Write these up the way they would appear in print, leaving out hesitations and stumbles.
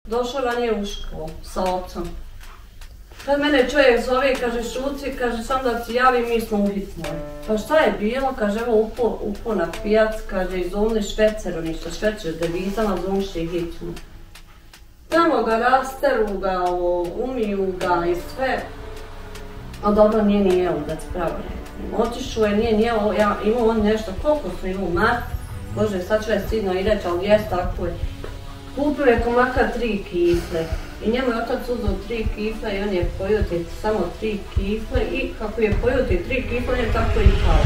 Došao ranije u školu sa ocom. Kad mene čovjek zove, kaže Šuci, kaže sam da ti javim, mi smo u hitnoj. Pa šta je bilo? Kaže evo upo na pijac, kaže izumni švecer, ništa švecer devizama, zumši hitnu. Tamo ga rasteru ga, umiju ga i sve. A dobro, nije ni jeo, da ti pravo rekli. Otišao je, nije jeo, imao on nešto, koliko su imao mat. Bože, sad ću je stidno i reći, ali jes tako je. Kupio je makar 3 kifle. I njemu je otac uzeo 3 kifle i on je pojio ti samo 3 kifle i kako je pojio ti 3 kifle, on je tako i pao.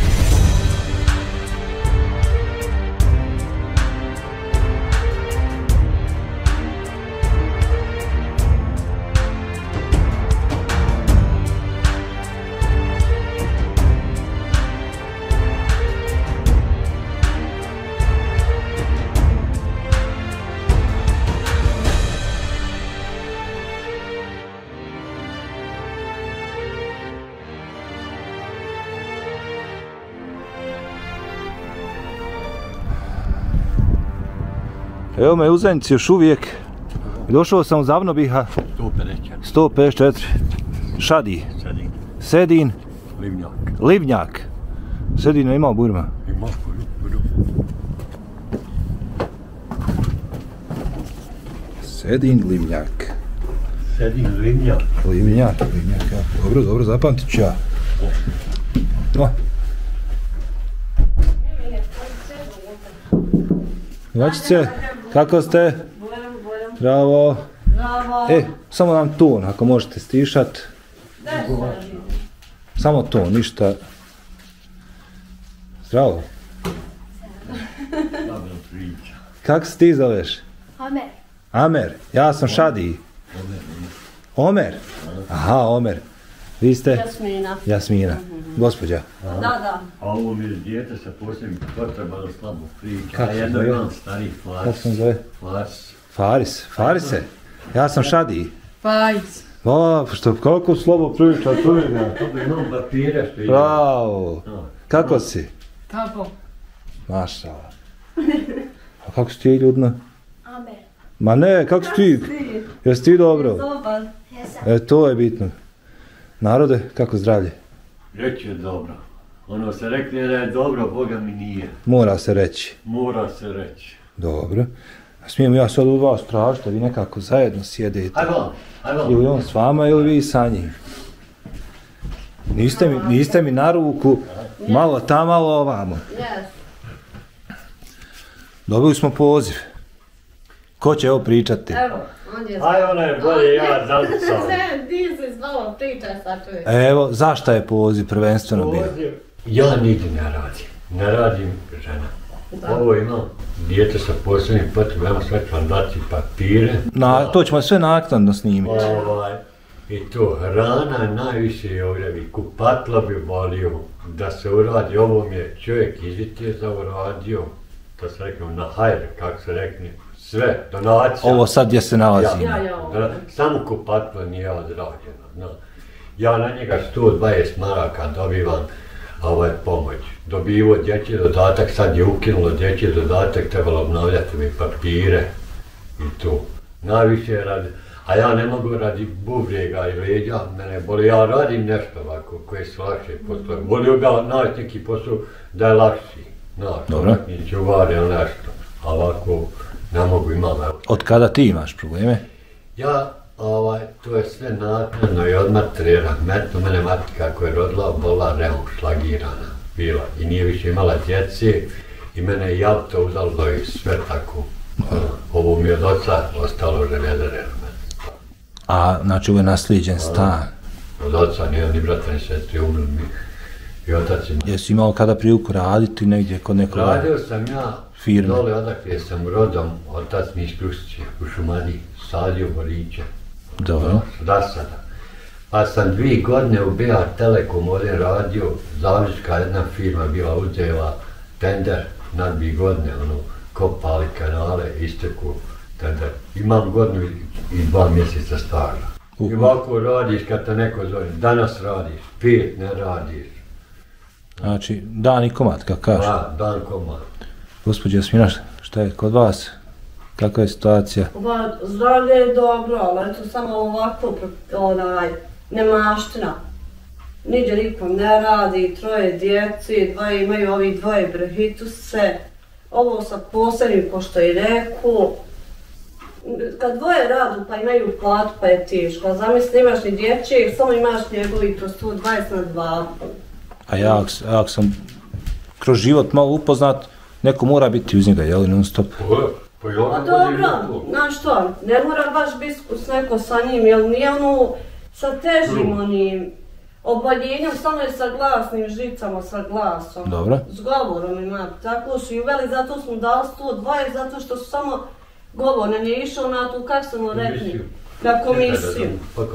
Evo me u Zenici još uvijek. Došao sam u Zavnobiha. 154. Šadi. Sedin. Livnjak. Sedin je imao Burma. Sedin, Livnjak. Livnjak, ja. Dobro, zapamtit ću ja. Vačice, kako ste? Bravo. Samo nam ton, ako možete stišat. Samo ton, ništa. Zdravo. Kako se ti zoveš? Amer. Amer, ja sam Šadi. Omer? Aha, Omer. Vi ste? Jasmina. Gospođa? Da. A ovo mi je dijete sa posebnim potrebama slabo priča. A jedno imam starih Faris. Kako se zove? Faris. Farise? Ja sam Šadi. Fajs. Što, kako slobo priča, tu je ga. Imam papire što imam. Bravo. Kako si? Kako? Mašala. A kako si ti ljudna? Amer. Ma ne, kako si ti? Jesi ti dobro? Dobar. To je bitno. Narode, kako zdravlje? Reći je dobro. Ono se rekne da je dobro, Boga mi nije. Mora se reći. Mora se reći. Dobro. A smijem ja sad od vas tražiti da vi nekako zajedno sjedete. Ajmo. Ili on s vama ili vi sa njim. Niste mi na ruku, malo tamo, malo ovamo. Dobili smo poziv. Ko će ovo pričati? Evo, on je Aj, ona je bolje ja zalicao. Ti si znalo priča sad čovjek. Evo, zašto je poziv prvenstveno bio? Ja nigdje ne radim. Ne radim žena. Ovo imam dijete sa posebnim potrebama, sve ću vam dati papire. To ćemo sve naknadno snimiti. I to, hrana najviše je ovdje, kupatla bi volio da se uradi. Ovo mi je čovjek izviteza uradio, to se rekao na hajr, kako se rekne, sve, donacija. Ovo sad gdje se nalazimo. Samo kupatla nije odrađeno. Ja na njega 120 maraka dobivam pomoć. Dobivo dječji dodatak, sad je ukinulo dječji dodatak, trebalo obnavljati mi papire i to. Najviše je radi, a ja ne mogu radi bubrega i leđa, mene boli, ja radim nešto ovako koje su lakše poslove. Volio bi naći neki posao da je lakši, neki čuvar ili nešto, a ovako ne mogu, imam. Od kada ti imaš probleme? Ja, to je sve naknadno i odmah trera. Mene mati kako je rodila, bola reum šlagirana bila i nije više imala djece i mene je javto uzalo i sve tako. Ovo mi je od oca ostalo željezare. A, znači ovo je naslijeđen stan? Od oca, nije ni brata ni sestri, umrli mi i otac ima. Jesi imao kada priliku raditi negdje kod nekoga firme? Radio sam ja dole odakle sam rodom, otac mi iz Krustića u Šumadiji, sadio boriće. Dobro. Zasada. Pa sam 2 godine u BA Telekom ovdje radio, Zavlička jedna firma bila uzela tender na 2 godine, kopali kanale, isteku tender. Imam godinu i 2 mjeseca staža. I ovako radiš kad te neko zove, danas radiš, 5 ne radiš. Znači, dan i komad, kako kažeš? Da, dan komad. Gospođo Jasmina, šta je kod vas? Kakva je situacija? Zdravlje je dobro, ali eto samo ovako, nemaština. Niđe nikom ne radi, 3 djeci, imaju ovi 2 brehituse. Ovo sa posebnim, pošto i reku. Kad 2 radu pa imaju platu pa je teško, a zamisli imaš ni dječjeg, samo imaš njegovi kroz 120 na 2. A ja ako sam kroz život malo upoznat, neko mora biti uz njega, jel, non stop? Pa dobro, znaš što, ne mora baš biti neko sa njim, jer nije ono sa težim onim oboljenjem, samo je sa glasnim žicama, sa glasom. Dobro. S govorom ima, tako su i uveli, zato smo dali 120, zato što su samo govor, ne je išao na tu, kako smo rekli, na komisiju.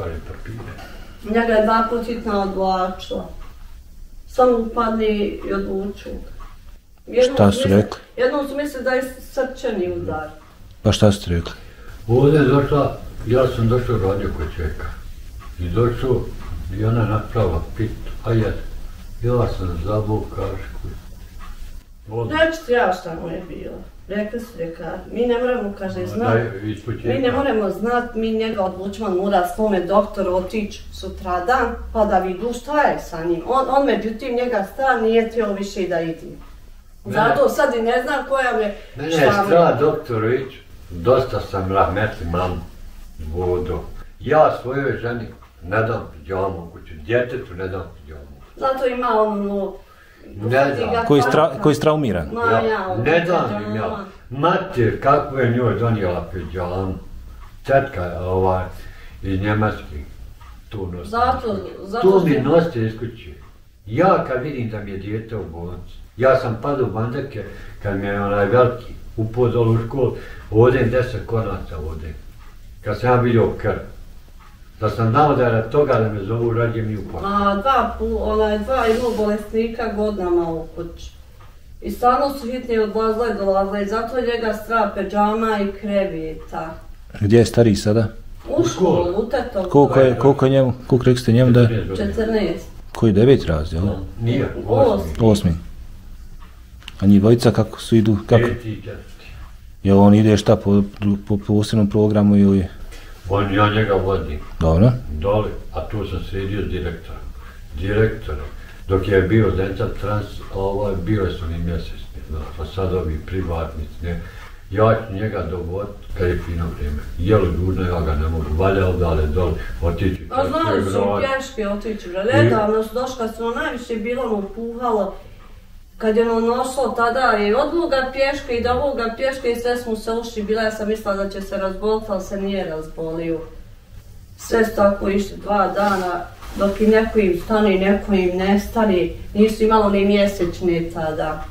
Njega je 2 put hitna odvlačila. Samo upadli i odlučili. Šta su rekli? Jednom su mislili da je srčani udar. Pa šta su rekli? Ovdje je došla, ja sam došao radio kod čovjeka. I došao i ona napravila pit, a ja sam zabol kašku. Reći ti ja šta mu je bilo. Rekli su ljekar, mi ne moramo, kaže, znati. Mi ne moramo znati, mi njega odlučimo, mora svome doktoru otići sutradan, pa da vidu šta je sa njim. On međutim njega stan nije htio više i da idi. Zato sad i ne znam koja me... Mene je strah doktoru ići, dosta sam rahmetli mamu, vodu. Ja svojoj ženi ne dam pidjamu kuću, djetetu ne dam pidjamu. Zato ima ono... Ne znam. Koji je traumiran? Ne dam im ja. Mater, kako je njoj donijela pidjamu. Tetka iz Njemačke tu nosi. Tu mi nosite iz kuće. Ja kad vidim da mi je dijete u bolnici, ja sam padao u bandake kad mi je onaj veliki upozol u školu, odem 10 konaca odem. Kad sam ja vidio krv. Da sam znao da je toga da me zovu rađe mi upozor. 2 imao bolesnika godinama u kući. I stalno su hitni odlazile i dolazile i zato je njega strah pidžama i kreveta. Gdje je stariji sada? U školu, u tetom. Koliko je njemu, koliko rekli ste njemu da je? 14. Koji 9 razred, jel? Nije, 8. A njih dvojica kako su idu? 5 i 4. Jel on ide šta po posebnom programu ili? Ja njega vodim. Dobro. Dole, a tu sam sredio s direktorom. Dok je bio Dental Trans, bio su ni mjesečni, pa sad ovi privatnici, ne. Ja ću njega dovoditi kad je fino vrijeme. Jelo dužno, ja ga ne mogu, valja odale dole, otići. A znali su pješke otići, nedavno su došli kad su najviše bilo puhalo. Kad je nosilo tada je od ovoga pješke i do ovoga pješke i sve smo se ušli, bila ja sam mislila da će se razboliti, ali se nije razbolio. Sve su tako išli 2 dana, dok i neko im stane i neko im ne stane, nisu imalo ni mjesečne tada.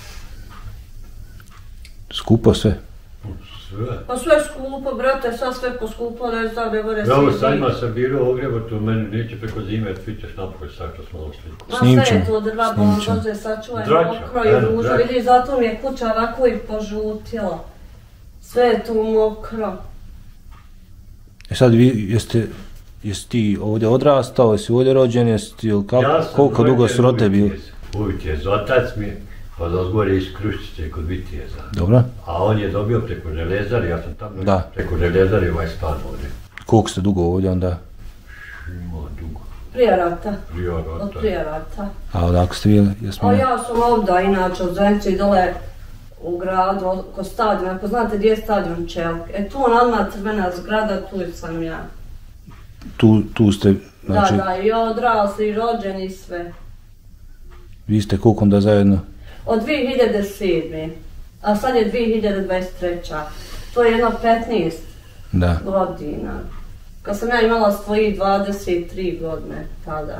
Skupo sve? Sve. Pa sve skupo, brate, sad sve poskupo, ne znam, ne more Evo sad ima sam biro ogrevo, tu meni neće preko zime, ćeš napokoj sad što smo došli. Ma sve je to drva, bože, sačuvaj mokro i ružo, vidiš, zato mi je kuća ovako i požutila. Sve je tu mokro. Sad vi, jesi ti ovdje odrastao, jesi ovdje rođen, jesi ti, koliko dugo su rote bili? Uvijek otac mi, od ozgore iz Kruščice kod Vitijeza. Dobro. A on je dobio preko željezare, ja sam tamo preko željezare ovaj stan ovdje. Koliko ste dugo ovdje onda? Ima dugo. Prije rata. Od prije rata. A odakle ste bili? A ja sam ovdje, inače, od Zenice i dole u gradu, oko stadiona, ako znate gdje je stadion Čelke. Tu on odmah crvena zgrada, tu sam ja. Tu ste, znači... Da, i odrasli, i rođeni, sve. Vi ste koliko onda zajedno? Od 2007. A sad je 2023. To je jedno 15 godina. Kad sam ja imala svojih 23 godine tada.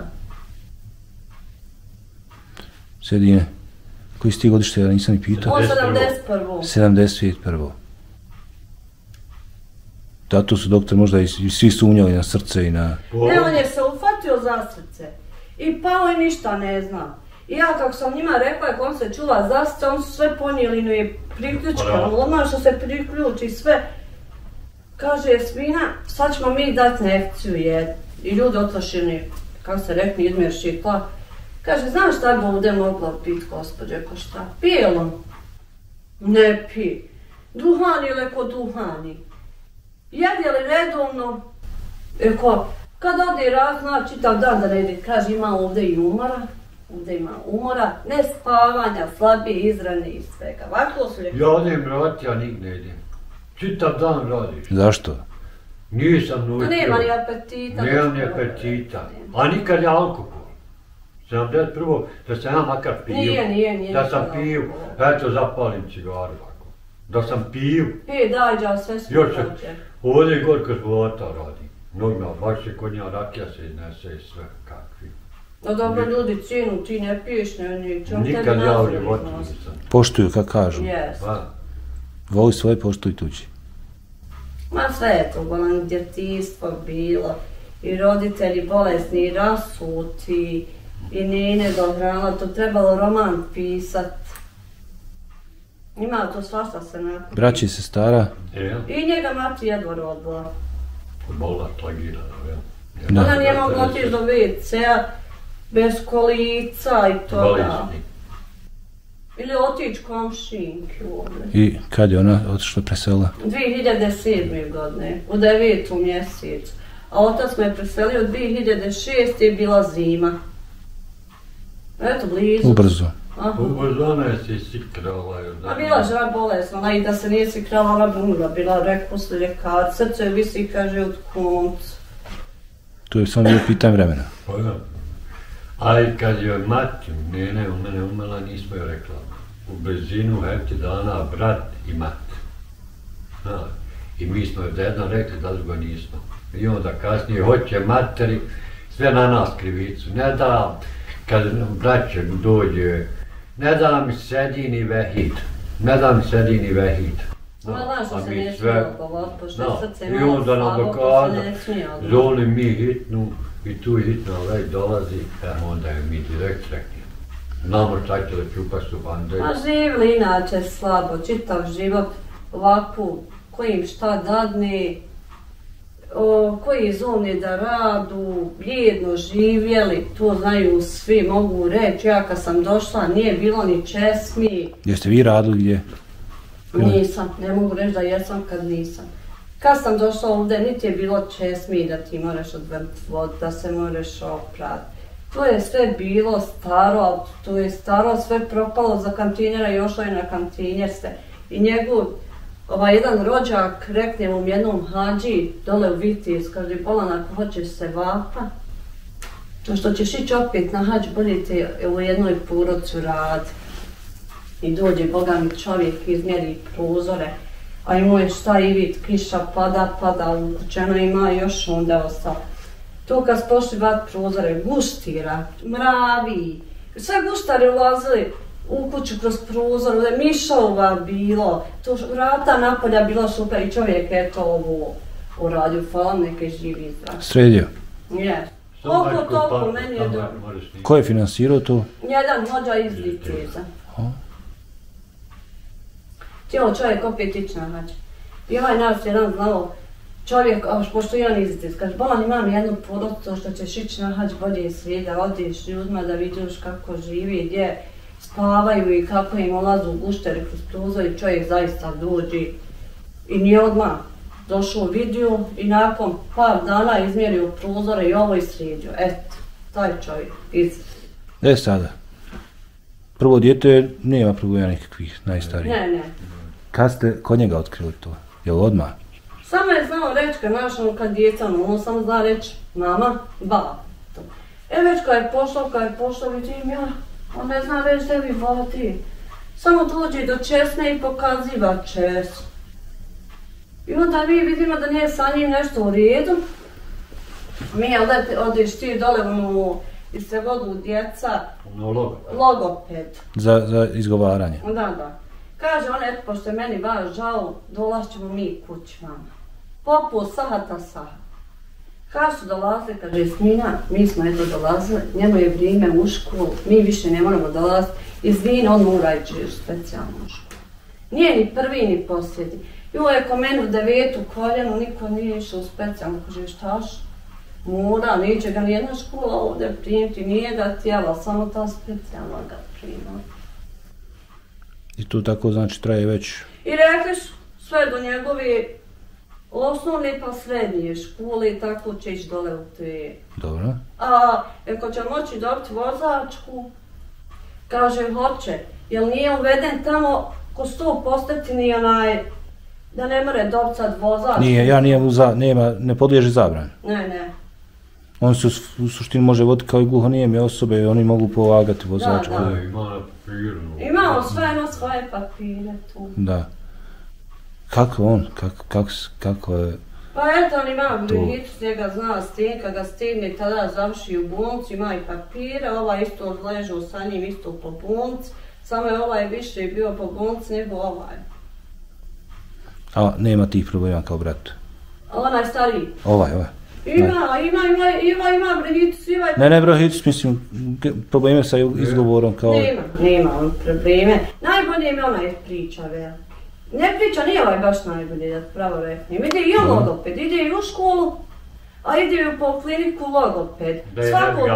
Sjedine, koji si ti godište, ja nisam ni pitao? 71. Zato su doktor možda i svi sumnjali na srce i na... Ne, on je se ufatio za srce. I pao i ništa ne zna. I ja kako sam njima rekla, ako on se čuva za srce, on su sve ponijeli no i priključka, odmah što se priključi sve. Kaže Jasmina, sad ćemo mi dati injekciju i ljudi otrašeni, kako se rekli, izmjerši tlak. Kaže, znaš šta bi ovdje mogla pit, gospođe, ko šta? Pije on? Ne pi. Duhani ili ko duhani. Jedjeli redovno, kad ode raz, zna čitav dan da ne ide, kaže ima ovdje i umora, ne spavanja, slabije izrane i svega. Ovako su rekli. Ja odem raditi, ja nig ne idem. Čitav dan radiš. Zašto? Nisam naučio. Nema ni apetita. Nemam ni apetita. A nikad je alkohol. Sam prvo da sam ja makar pio. Nije. Da sam pio, eto zapalim cigaru ovako. Da sam pio. Dađa, sve smo dođe. Ovdje god kod života radi. Normalno, baš se kod nja rakija se iznese i sve kakvi. No dobro, ljudi cijenu, ti ne piješ, nećemo tebi nikad ja u životu nisam. Poštuju, kako kažu. Yes. Voli svoje, poštuj tuđi. Ma sve je to, bolan, djetinjstvo bilo, i roditelji bolesni, i rasuti, i nene dohrala, to trebalo roman pisat. Ima to svašta se nakupi. Braći se stara. I njega mati jedva rodila. Bolna tlagira, Da. Ona nije mogla otići do WC-a bez kolica i toga. Bolesni. Ili otići komšinki ovdje. I kad je ona otišla preselila? 2007. godine, u 9. mjesecu. A otac me preselio 2006. je bila zima. Eto, blizu. Ubrzo. Ubrzana je se sikrala. A bila je žena bolesna, ona i da se nije sikrala, ona bi umrla. Bila, rekao se ljekar, srce visi, kaže, od konca. Tu je samo bilo pitanje vremena. Pa da. Ali kad je mati, nene u mene umrla, nismo joj rekla. U blizinu hepti dana brat i mat. I mi smo joj zajedno rekli, da drugo nismo. I onda kasnije hoće materi, sve na nas krivicu. Ne da, kad braće dođe, ne da mi sedi ni vehid. Ona znaš što se ne smije odgovoriti, pošto je srce i onda nam slabo, pa se ne smije odgovoriti. zovni mi hitnu i tu hitna već dolazi, onda je mi direkt rekli. Znamo šta će da čupa su bande. A živili inače slabo, čitav život ovako, koji im šta dadne, koji zovni da radu, bijedno živjeli, to znaju svi, mogu reći. Ja kad sam došla nije bilo ni česmi. Jeste vi radili gdje? Nisam, ne mogu reći da jesam kad nisam. Kad sam došla ovdje, niti je bilo česmi da ti moraš odvrti vod, da se moraš oprati. To je sve bilo staro, to je staro sve propalo za kantinjera i ošlo je na kantinjerste. I njegov, jedan rođak rekne mu jednom hađi dole u Vitis, kaže, bolan, ako hoćeš se vapa, to što ćeš ići opet na hađ, bolje te u jednoj porodcu radi. I dođe bogami čovjek, izmjeri prozore, a imao je šta i vid, kiša pada, u kućeno ima još onda ostalo. To kad pošli vat prozore, guštira, mravi, sve guštari ulazili u kuću kroz prozor, ovdje mišova bilo, to vrata napolja bila šupa i čovjek je to ovo uradio, hvala neke živi zrak. Sredio? Je. Oko toliko, meni je dobro. Ko je finansirao to? Jedan vođa iz Viteza. Htio čovjek opet ići na hađ. I ovaj nas jedan znao čovjek, pošto ja nizite, kaže, bolan, imam jednu porodcu što ćeš ići na hađ, bolje svi da odiš ljudima da vidiš kako živi, gdje spavaju i kako im ulazu u gušteri kroz prozor i čovjek zaista dođe. I nije odmah došao vidio i nakon par dana izmjerio prozore i ovo sredio. Eto, taj čovjek Sada. Prvo dijete nema problema nikakvih, najstariji. Ne. Kad ste kod njega otkrili to? Jel odmah? Samo je znao reći kad našao kad djeca, ono samo zna reći mama, baba. Već kad je pošlo, vidim ja, on ne zna reći da mi vodi. Samo dođe do česne i pokaziva česnu. I onda mi vidimo da nije sa njim nešto u redu. Mi odeš ti dole i se vodu djeca, logoped. Za izgovaranje? Da. Kaže on, eto, pošto je meni baš žao, dolašćemo mi kući vama. Popu sahata. Kad su dolazili, kaže Smina, mi smo eto dolazili, njemu je vrijeme u školu, mi više ne moramo dolaziti. Izvini, on mora ići u specijalnu školu. Nije ni prvi ni posljednji. I ovo je ko meni u 9. koljenu, niko nije išao u specijalnu, kaže štaš? Mora, neće ga nijedna škola ovdje primiti, nije ga tijela, samo ta specijalna ga prima. I to tako znači traje već? I rekli su, sve do njegove osnovne pa srednje škole, tako će ići dole u te. Dobro. A ako će moći dobiti vozačku, kaže hoće, jer nije uveden tamo ko 100% ni onaj, da ne more dobiti sad vozačku. Nije, ne podliježi zabrani. Ne. On se u suštini može voditi kao i gluhonijeme osobe i oni mogu polagati vozačku. Da. Imamo sve na svoje papire tu. Da. Kako on? Kako je... Pa eto, on ima Brigicu, njega zna Stin, kad ga stigne, tada završi u bolnici, ima i papire, ovaj isto odležao sa njim isto po bolnici, samo je ovaj više bio po bolnici nego ovaj. A nema tih problema kao brat? Onaj stariji. Ovaj. Ima Brigicu, Ne, Brigicu, mislim, probleme sa izgovorom kao... Nema on probleme. Najbolje mi onaj priča, veli. Ne priča, nije ovaj baš najbolje, da pravo reknem. Ide i on logoped, ide i u školu, a ide i po kliniku logoped. Svako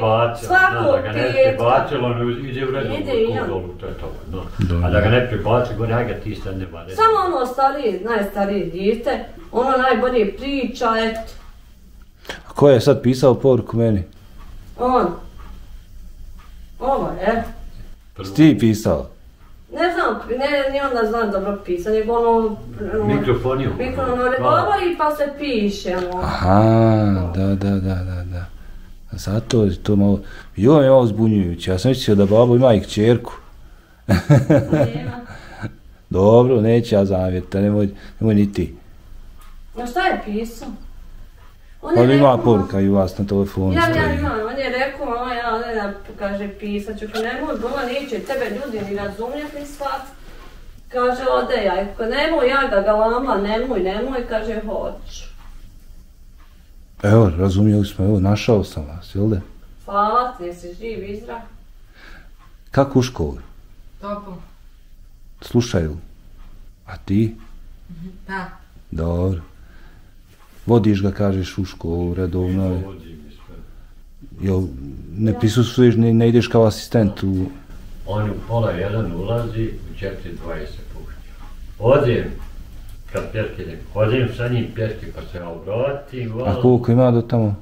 A da ga ne prebaci, gore, aj ga ti sad ne bade. Samo ono najstarije dijete, ono najbolje priča, eto. A ko je sad pisao poruku meni? On. Ovo, Ti pisao? Ne znam, ni onda znam dobro pisati, nego ono... Mikrofoniju. Govori pa se piše, ono. Aha, da. Zato je to malo... Joj, je malo zbunjujuće, ja sam mislio da babo ima i kćerku. Nema. Dobro, neće ja zavjeti, nemoj ni ti. A šta je pisao? On ima poruka i u vas na telefonu. Ja imam, on je rekao, ja kaže, pisat ću, nemoj, Bola, neće tebe ljudi ni razumjeti ni shvatiti. Kaže, ode ja, nemoj, ja ga galama, nemoj, kaže, hoću. Evo, razumijeli smo, evo, našao sam vas, jel da? Hvala ti, jesi živ i zdrav. Kako u školi? Dobro. Slušaju. A ti? Da. Dobro. Vodiš ga, kažeš, u školu, redovno. Jel, ne prisustvuješ, ne ideš kao asistent u... On u 1:30 ulazi, u 4:20 se pušta. Odim, kad pješke idem, odim sa njim pješke pa se obratim. A koliko ima do tamo?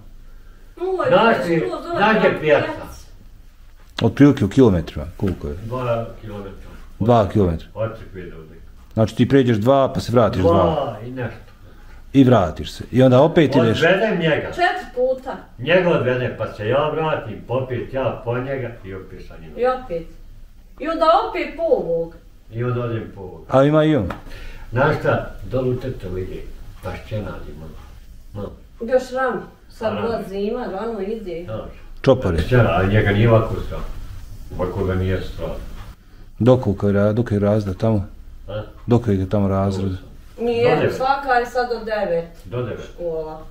Znaš je pjeca? Otprilike u kilometrima, koliko je? 2 kilometra. 2 kilometra? Od crkve do ovdje. Znači ti pređeš 2 pa se vratiš 2. 2 i nešto. I vratiš se. I onda opet ideš... Odvedem njega. 4 puta. Njega odvedem, pa se ja vratim, popet ja po njega i opet sa njima. I opet. I onda opet po ovog. I onda odem po ovog. A ima i on. Znaš šta, dolu teto ide, baš čenadi, no. Još rano. Sad bila zima, rano ide. Čopare. A njega nije ovako strah. Ovako ga nije strah. Dok je razred tamo? Dok je tamo razred? Nije, svaka je sad do 9. Do 9. Škola.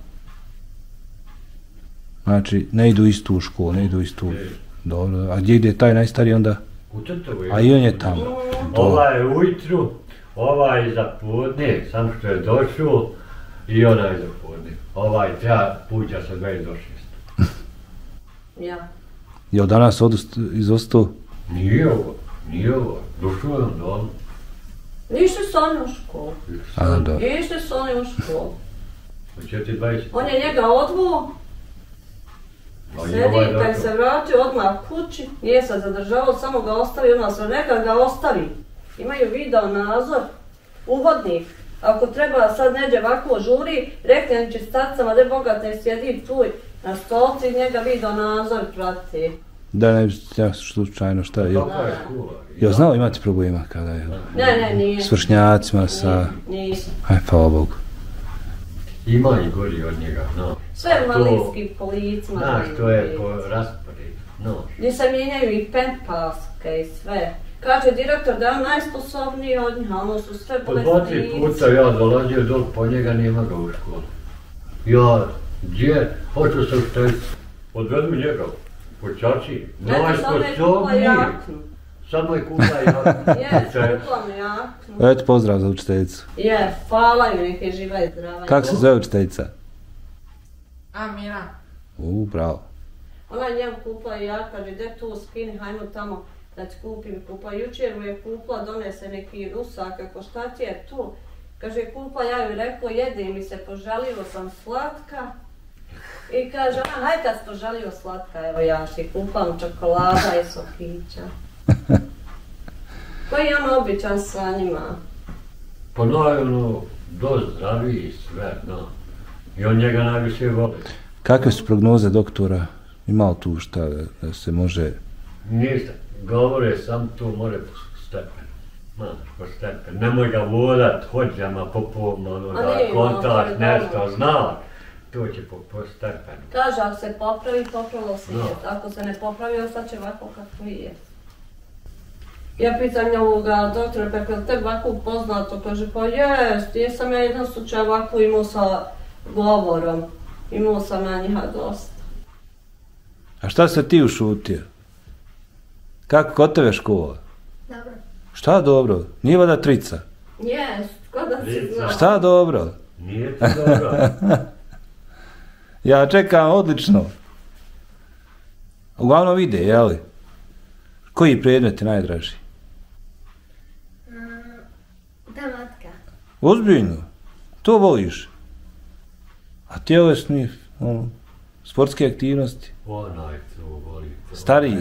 Znači, ne idu istu u školu, ne idu istu... Dobro, a gdje je taj najstariji onda? U Trtovu. A i on je tamo. Ovaj je ujutru, ovaj za podne, sam što je došao i onaj za podne. Ovaj treba puđa sa 2 do 6. Ja. Jel danas izostao? Nije ovo. Došao je on doma. Išli su oni u školu. Išli su oni u školu. U 4:20. On je njega odvuo. Sedi, kad se vratio odmah kući, nije se zadržavao, samo ga ostavi, odmah se neka ga ostavi. Imaju video nadzor, uvodnik. Ako treba sad neđe ovako žuri, rekne čistacama, da Boga te sjedi tu na stolci, njega video nadzor prati. Da ne bi slučajno šta je. Jel znao imati problema kada je? Ne, nije. S vršnjacima, sa... Nisam. Aj, hvala Bogu. Ima i gori od njega, no. Sve u malinski policima. Znaš, to je po rasporedu, no. Gdje se mijenjaju i penpaske i sve. Kaže direktor da je on najsposobniji od njih, ali su sve bolesnici. Po 2-3 puta ja dolazio dol po njega, nema ga u školu. Ja, gdje? Hoću se ušteti. Odvedu njega. Po čači. Najsposobniji. Samo je kupa jaknu. Kupla mi jaknu. Eto, pozdrav za učiteljicu. Hvala ju, nek je živa i zdrava. Kako se zove učiteljica? Amira. Bravo. Ona je njemu kupla i ja, kaže, gdje tu skini, hajmo tamo da ti kupim kupla. Jučer mu je kupla, donese neki rusak, ako šta ti je tu? Kaže, kupla, ja joj rekao, jede mi se, poželio sam slatka. I kaže, hajde kad si poželio slatka, evo ja si kupam čokolada i sokića. Koji je ono običan sa njima? Pa naravno, dosta zdraviji i sve, no. I on njega najviše voli. Kakve su prognoze doktora? Ima li tu šta da se može... Ništa, govore sam to more po stepenu. Znaš, po stepenu. Nemoj ga vodat hođama, popom, ono, da kontaš nešto, znaš. To će po stepenu. Kaže, ako se popravi, popravilo se jest. Ako se ne popravi, ostaće ovako kako i je. Ja pitam ovoga doktora, pa je tebi ovako poznato? Kaže, pa jest, jesam ja jedan slučaj ovako imao sa govorom. Imao sam ja njiha dosta. A šta se ti ušutio? Kako kod tebe škola? Dobro. Šta dobro? Nije vada trica? Jest, kod da si znao. Šta dobro? Nije ti dobro. Ja čekam odlično. Uglavnom ide, jeli? Koji predmet je najdraži? Tematika. Ozbiljno? To voliš? A tjelesni, sportske aktivnosti? Onaj to voli. Stariji?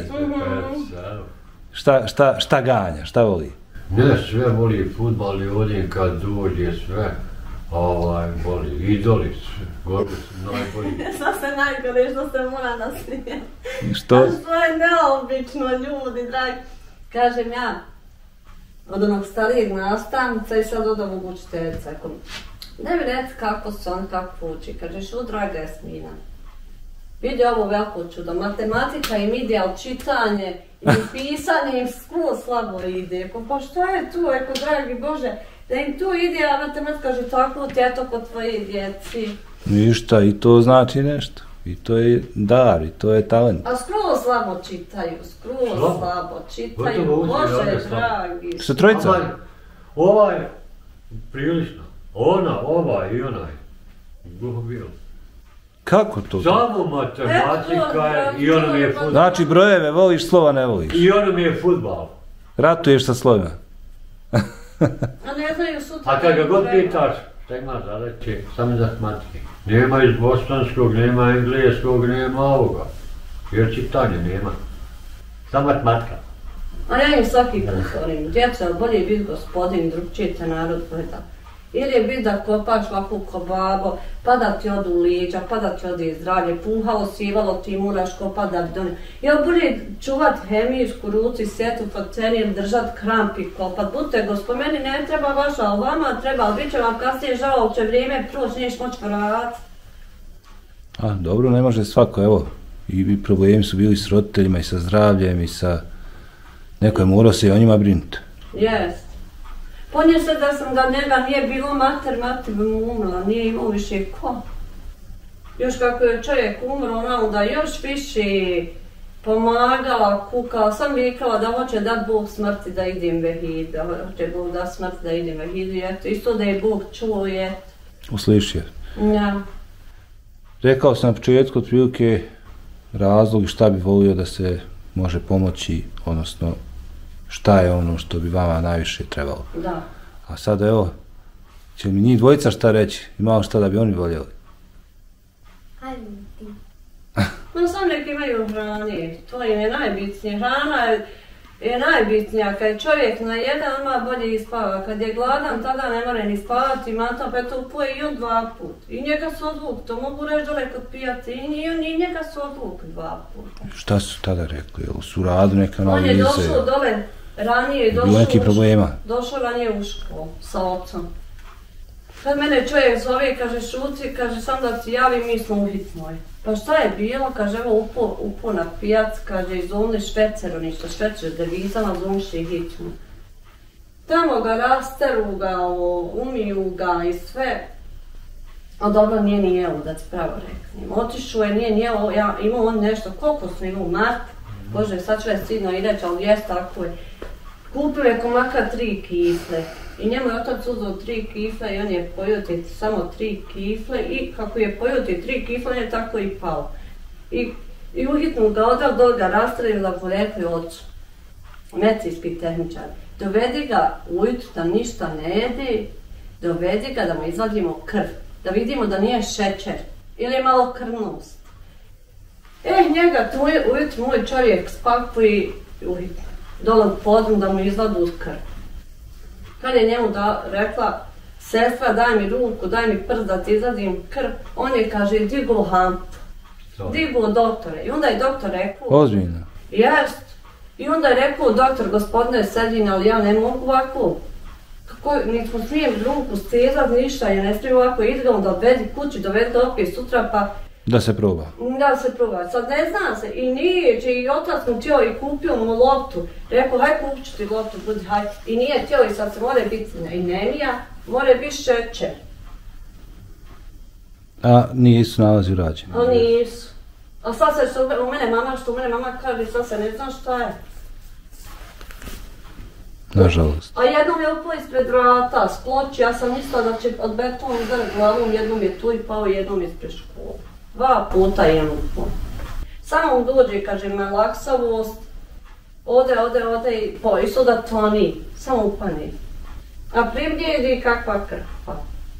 Šta ganja, šta voli? Ne, sve voli futbal i ovdje kad dođe sve. Voli, idoli sve. Gori su najbolji. Sad se najgore što se mora nasmijeti. Što? Što je neobično, ljudi, dragi. Kažem ja, od onog starijeg nastavnica i sad od ovog učiteljica. Ne mi reci kako se on kako uči. Kaže, što draga Jasmina. Vidi ovo veliko čudo. Matematika im ide, ali čitanje i pisanje im skroz slabo ide. Pa što je tu, eko dragi Bože, da im tu ide, a matematika kaže tako tjeto kod tvoje djeci. Ništa, i to znači nešto. I to je dar, i to je talent. A skroz slabo čitaju, slabo čitaju, Bože dragi. Što trojica? Ovaj, prilično. Ona, ovaj i onaj. Gluho bio. Kako to? Samo matematika je i ono mi je futbal. Znači brojeve voliš, slova ne voliš. I ono mi je futbal. Ratuješ sa slovima. A ne znaju sutra... A kad ga god pitaš, šta ima zadaće, samo za matematika. Nema iz bosanskog, nema engleskog, nema ovoga. Jer čitanje nema. Samo matematika. A ja im svaki put govorim, djeca, bolje je biti gospodin, drugčije te narod gleda. Ili je biti da kopaš ovako ko babo, pa da ti odu liđa, pa da ti ode zdravlje, puhalo, sivalo, ti moraš kopat da bi donio. Jel bolje čuvat hemijsku ruci, sjetu focenir, držat kramp i kopat. Budite gospod, meni ne treba vaša, ali vama treba, ali bit će vam kasnije žao, će vrijeme proći, niješ moći vrat. A, dobro, ne može svako, evo. I problemi su bili s roditeljima i sa zdravljem i sa... Neko je morao se i o njima brinuti. Jest. Ponje se da njega nije bilo mater bi mu umrla, nije imao više ko. Još kako je čovjek umro, ona onda još više pomagala, kukala, sam vikala da hoće dat Bog smrti da idem vehid, da hoće Bog dat smrti da idem vehid, i eto, isto da je Bog čuo, je. Uslišio. Ja. Rekao sam na početku otprilike razlog šta bi volio da se može pomoći, odnosno šta je ono što bi vama najviše trebalo. Da. A sad evo, će mi njih dvojica šta reći? Imao šta da bi oni voljeli? Hajde ti. No sam neki imaju hrane, to im je najbitnije. Hrana je najbitnija, kad je čovjek na jedan odmah bolje ispava. Kad je gladan, tada ne mora ni spavati, mata pa to poje i on 2 put. I njega su odvukli, to mogu reći dole kod pijate, i njega su odvukli 2 puta. Šta su tada rekli? Jel su radu neke analize? On je došao dole, ranije je bilo neki problema? Došao ranije u školu sa ocom. Kad mene čovjek zove, kaže šuci, kaže sam da ti javim, mi smo u hitnoj. Pa šta je bilo, kaže evo upo na pijac, kaže izumni švecer, ništa švecer devizama, zumši hitnu. Tamo ga rasteru ga, umiju ga i sve. A dobro, nije ni jelo, da ti pravo reknem. Otišao je, nije jelo, imao on nešto, koliko smo imao Mark, Bože, sad ću je stidno i reći, ali jest tako je. Kupio je komaka 3 kifle i njemu je otac uzeo 3 kifle i on je pojio te samo 3 kifle i kako je pojio te 3 kifle, on je tako i pao. I uhitnu ga odal, dol ga rastrelili da mu rekli ocu, medicinski tehničar, dovedi ga ujutru da ništa ne jede dovedi ga da mu izvadimo krv, da vidimo da nije šećer ili je malo krvnost. Njega ujutro moj čovjek spakuje dole u podrum da mu izvadu krv. Kad je njemu rekla, sestra daj mi ruku, daj mi prst da ti izvadim krv, on je kaže digao hampu, digao doktore. I onda je doktor rekao... Ozbiljno? Jest. I onda je rekao doktor, gospodine Sedin, ali ja ne mogu ovako. Nismo smijem ruku stezat, ništa, ja ne smijem ovako, ide ga onda odvedi kući, dovedi ga opet sutra pa... Da se proba. Da se proba. Sad ne zna se i nije, i otac mu htio i kupio mu loptu. Rekao, haj kupit ću ti loptu, budi haj. I nije htio i sad se more biti anemija, more biti šećer. A nisu nalazi urađeni? A nisu. A sad se u mene mama kaže, sad se ne zna šta je. Nažalost. A jednom je upao ispred vrata, s ploči, ja sam mislila da će od betona udariti glavom, jednom je tu i pao, jednom ispred školu. 2 puta je upao. Samo mu dođe, kaže, ima laksavost, ode i poisto da toni, samo upani. A pribljedi kakva krpa.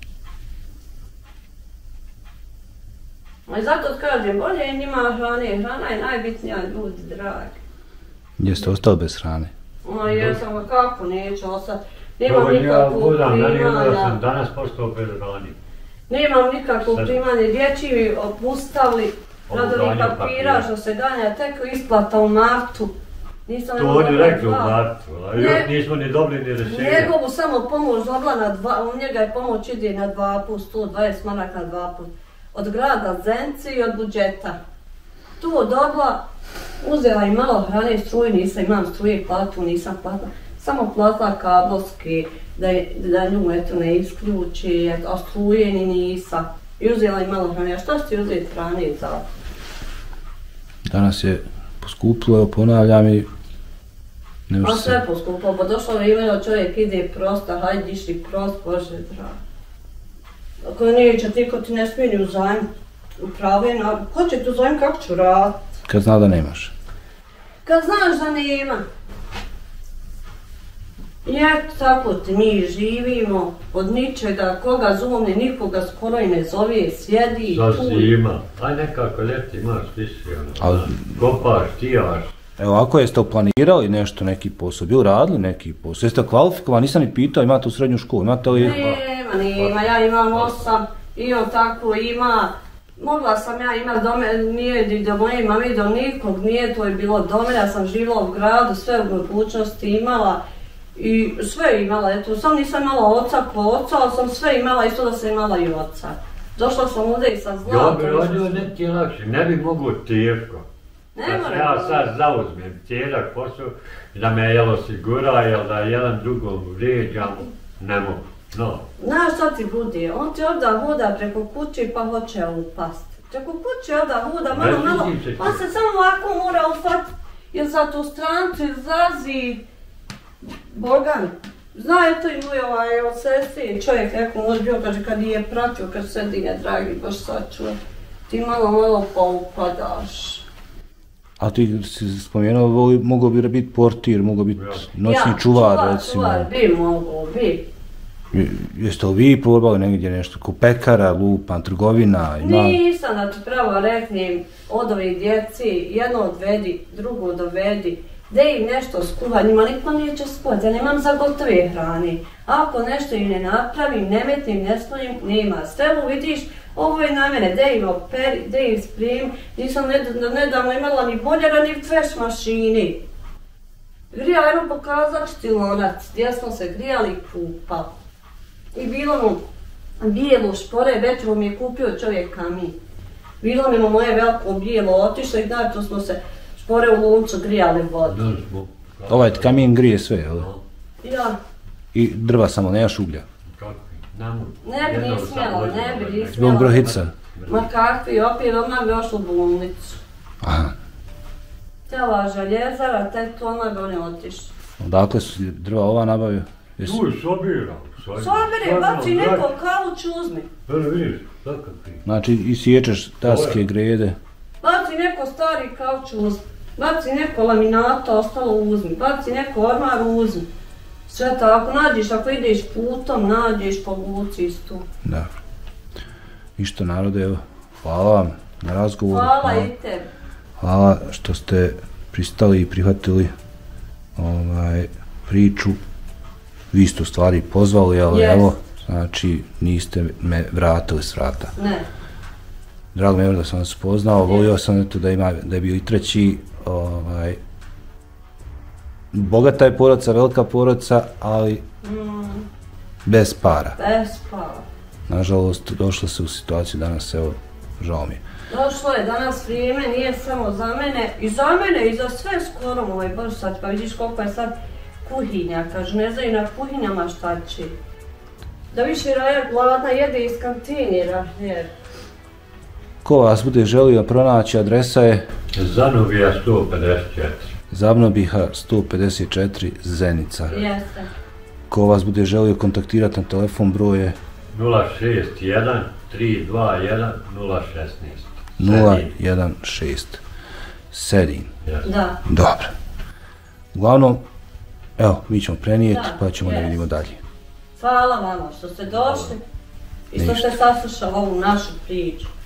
I zato kažem, bolje je njima hrane, hrana je najbitnija, ljudi dragi. Jeste ostali bez hrane? Jesam, kako neću ostati. Nemam nikakvog primanja. Danas postao bez hrane. Nemam nikakvog primanja, dječji mi opustavili radili papira što se ganja, tek isplata u martu. To oni rekli u martu, a još nismo ni dobili ni rješenja. Njegovu samo pomoć dobila na 2, u njega je pomoć ide na 2 put, 120 maraka na 2 put. Od grada Zence i od budžeta. Tu dobila, uzela i malo hrane, struje nisam, imam struje, platu nisam platila. Samo platila kablovski, da nju eto ne isključi, a struje ni nisam. I uzela i malo hrane, a šta ću ti uzeti hrane za? Danas je poskupilo, evo ponavljam i... A sve poskupilo, pa došlo vrijeme da čovjek ide prosto, hajde išli prost, Bože dragi. Ako neće ti, ko ti ne smije ni u zajm, upravljeno, ko će tu zajm, kako ću raditi? Kad zna da nemaš? Kad znaš da nema. I eto tako ti mi živimo, od ničega, koga zovne, nikoga skoro i ne zove, sjedi tu. Sad zima, aj nekako ljeti imaš više, kopaš, tijaš. Evo, ako jeste planirali nešto, neki posao, bili radili neki posao, jeste kvalifikovani, nisam ni pitao, imate u srednju školu, imate li... Nema, ja imam 8 i on tako ima, mogla sam ja imati dome, nije ni do moje mame, do nikog, nije to je bilo dome, ja sam živjela u gradu, sve u mogućnosti imala i sve imala, eto, sam nisam imala oca ko oca, ali sam sve imala, isto da sam imala i oca. Došla sam ovdje i sa zlatom. Ja bi rodio ne ti lakše, ne bi mogu teško. Da ja sad zauzmem cijedak posao i da me jel osigura, jel da jedan drugom vrijeđam, ne mogu. No. Znaš šta ti bude, on ti ovdje voda preko kuće pa hoće upast. Preko kuće ovdje voda malo, pa se samo ovako mora ufati, jer za tu strancu izlazi Bogan. Zna je to i moj od sestri, čovjek neko može bio, kaže kad nije pratio, kad Sedine dragi, baš sad čuje, ti malo pa upadaš. A ti si spomenuo, mogao bi biti portir, mogao biti noćni čuvar, recimo. Čuvar, bi mogao, bi. Jeste li vi probali negdje nešto, ko pekara, lupan, trgovina? Nisam da ti pravo reknem od ovih djeci, jedno odvedi, drugo dovedi, da im nešto skuha, njima niko neće skuhati, ja nemam za gotove hrane. Ako nešto im ne napravim, ne metnim, ne spojim, nema. Sve vidiš, ovo je na mene, da im operi, da im spremim, nisam nedavno imala ni boljera ni veš mašini. Grija, evo pokazat ću ti lonac, gdje smo se grijali i kupali. I bilo mu bijelo špore, vetru mi je kupio čovjek kamin. Bilo mi moje veliko bijelo otišlo i znači smo se špore u luncu grijali vodu. Ovaj kamin grije sve, jel? Ja. I drva samo, nemaš uglja? Ne bi ni smjela, ne bi ni smjela. Zbog grohica? Ma kakvi, opet odmah bi ošla u bolnicu. Aha. Tela željezara, tek to odmah bi oni otišli. Odakle su drva ova nabavio? Tu je sobiram. Sobere, baci neko kauč uzmi. Vidiš, tako ti. Znači i sjećaš daske, grede? Baci neko stari kauč uzmi. Baci neko laminata, ostalo uzmi. Baci neko ormar uzmi. Sve tako, nađeš, ako ideš putom, nađeš po vuci istu. Da. Ništa narode, evo, hvala vam na razgovoru. Hvala i tebi. Hvala što ste pristali i prihvatili priču. Vi ste u stvari pozvali, ali evo, znači niste me vratili s vrata. Ne. Drago mi je da sam vas upoznao, volio sam da je bio i treći, bogata je porodica, velika porodica, ali bez para. Bez para. Nažalost, došlo se u situaciju danas, evo, žao mi je. Došlo je danas vrijeme, nije samo za mene i za sve skoro moj baš sad, pa vidiš koliko je sad kuhinja, kaže, ne znaju na kuhinjama šta će. Da više Raja gladna jede iz kantinira, jer... Ko vas bude želio pronaći, adresa je... Zanubija 154. Zavnobiha 154 Zenica. Jeste. Ko vas bude želio kontaktirati na telefon, broj je... 061 321 016. 016. Sedin. Da. Dobro. Uglavnom, evo, mi ćemo prenijeti, pa ćemo da vidimo dalje. Hvala vama što ste došli i što ste saslušali ovu našu priču.